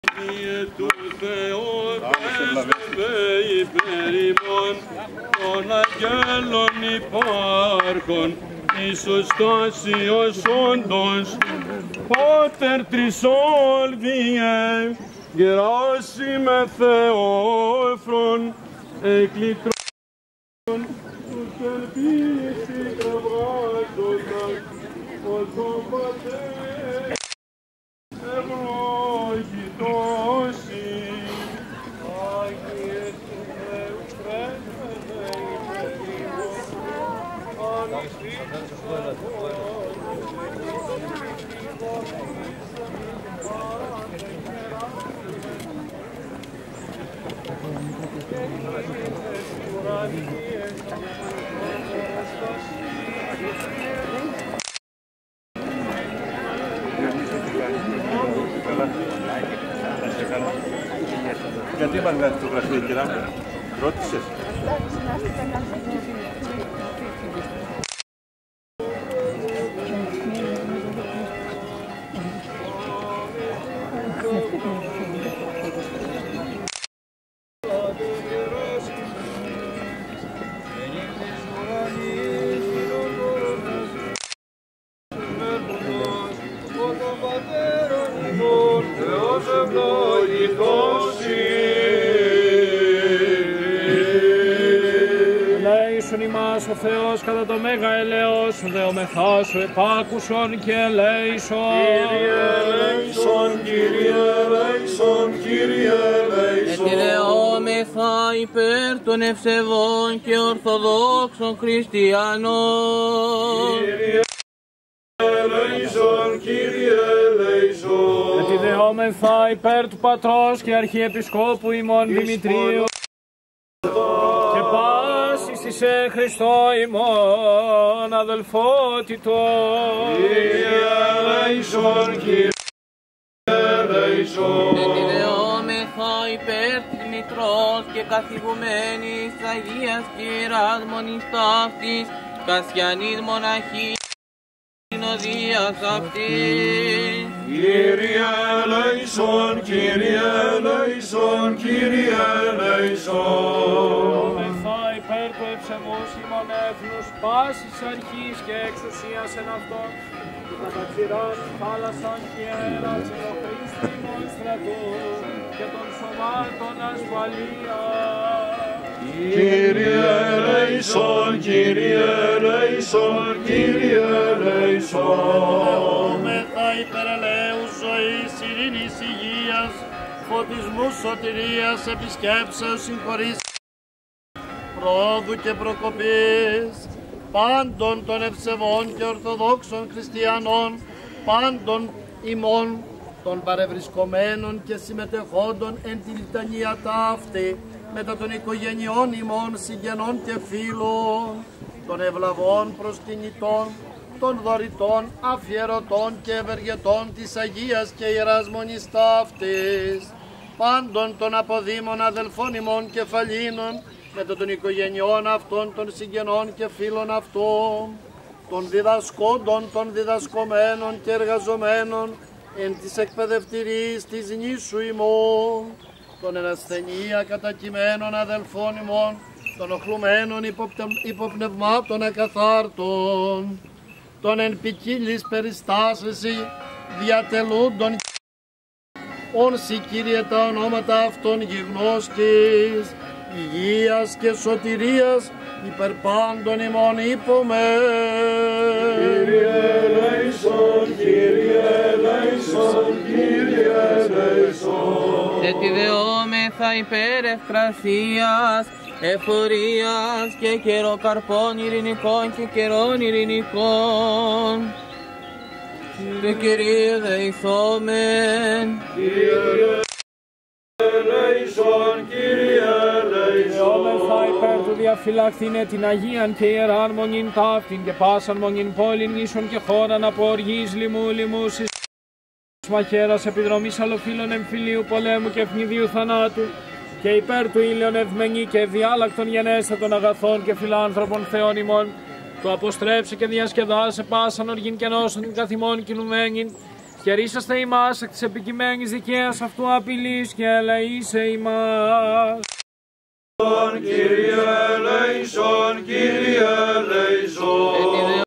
του Θεού δέσμε υπέρ ημών των αγγέλων υπάρχων Ιησούς Τάσιος όντως Πάτερ τρισόλβιε γεράσιμε Θεόφρον εκλητρών τους ελπίσει κραβάζοντας ως τον Πατέρ ευλογητός Άγιε του Θεού πρέσβευε υπέρ ημών ανησύχτως Γιατί είπαν κάτι το γραφείο, κυρία, ρώτησες. Ελέησον ημάς ο Θεός κατά το μέγα ελέος, δεομεθά σου επάκουσον και ελέησον. Κύριε ελέησον, Κύριε ελέησον, Κύριε ελέησον. Ετηρεόμεθα υπέρ των ευσεβών και ορθοδόξων χριστιανών. Κύριε ελέησον, Κύριε ελέησον. Ετηρεόμεθα υπέρ του Πατρός και Αρχιεπισκόπου ημών Δημητρίου και πάσης εις Χριστώ ημών αδελφότητο. Κύριε ελέησον, Κύριε ελέησον. Ετηρεόμεθα υπέρ της Μητρός και καθηγουμένης Αγίας και Ιεράς Μονής ταύτης, Κασιανής μοναχής συνοδείας αυτής. Κύριε ελέησον, Κύριε ελέησον, Κύριε ελέησον. Ετηρεόμεθα υπέρ του ευσεβούς ημών έθνους, πάσης αρχής και εξουσίας εν αυτόν, καταξηράς θάλασσαν και αέρας εν ο Χριστού ημών στρατού και των σωμάτων ασφαλεία. Κύριε ελέησον, Κύριε ελέησον, Κύριε ελέησον. Ετηρεόμεθα υπέρ ελέους ζωής, ειρήνης, υγείας, φωτισμού, σωτηρίας, επισκέψεως, συγχωρήσεως, πρόοδου και προκοπής, πάντων των ευσεβών και ορθοδόξων χριστιανών, πάντων ημών, των παρευρισκομένων και συμμετεχόντων εν τη λιτανία ταύτη, μετά των οικογενειών ημών, συγγενών και φίλων, των ευλαβών προσκυνητών, των δωρητών, αφιερωτών και ευεργετών της Αγίας και Ιεράς Μονής ταύτης, πάντων των αποδήμων αδελφών ημών κεφαλήνων, μετά των οικογενειών αυτών, των συγγενών και φίλων αυτών, των διδασκόντων, των διδασκομένων και εργαζομένων, εν της εκπαιδευτηρής της νήσου ημών, των εν ασθενεία κατακειμένων αδελφών ημών, των οχλουμένων υποπνευμάτων ακαθάρτων, των εν ποικίλης περιστάσεως διατελούντων όνσι Κύριε τα ονόματα αυτών γιγνώσκης, υγείας και σωτηρίας υπερ πάντων ημών είπομεν. Κύριε ελέησον, Κύριε ελέησον, Κύριε ελέησον. Ετηρεόμεθα υπέρ ευκρασίας, εφορίας και καιροκαρπών ειρηνικών και καιρών ειρηνικών. Και Κύριε δεηθόμεν. Κύριε ελέησον, Κύριε ελέησον. Ετηρεόμεθα υπέρ του διαφυλαχθήνε την Αγίαν και Ιεράν Μονήν ταύτην και πάσαν Μονήν πόλην ίσον και χώραν από οργής λοιμού λοιμούσης μαχαίρας επιδρομής αλλοφύλων εμφυλίου πολέμου και ευνηδίου θανάτου και υπέρ του ήλιον ευμενή και διάλακτων γενέστατων αγαθών και φιλάνθρωπων θεών ημών, το αποστρέψε και διασκεδάσε πάσαν οργήν και νόσον την καθημών κινουμένην, Χαιρίσαστε ημάς εκ της επικειμένης δικαίας αυτού απειλής και ελεήσε ημάς. Kyrie eleison, Kyrie